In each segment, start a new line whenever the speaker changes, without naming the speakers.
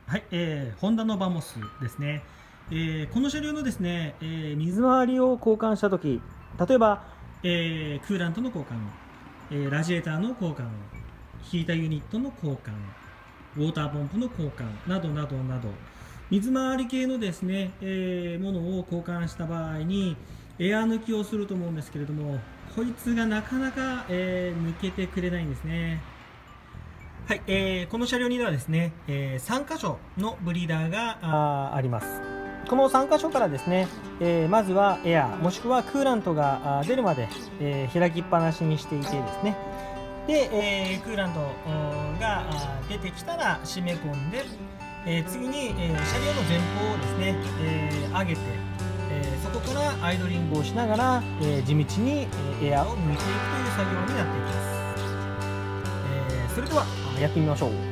はい、ホンダのバモスですね。この車両のですね、水回りを交換したとき、例えば、クーラントの交換、ラジエーターの交換、ヒーターユニットの交換、ウォーターポンプの交換などなどなど、水回り系のですね、ものを交換した場合に、エア抜きをすると思うんですけれども、こいつがなかなか、抜けてくれないんですね。はい、この車両にはですね、3箇所のブリーダーがあります。この3箇所からですね、まずはエアーもしくはクーラントが出るまで、開きっぱなしにしていてですね、で、クーラントが出てきたら締め込んで、次に、車両の前方をですね、上げて、そこからアイドリングをしながら、地道にエアーを抜いていくという作業になっていきます。それではやってみましょう。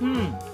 うん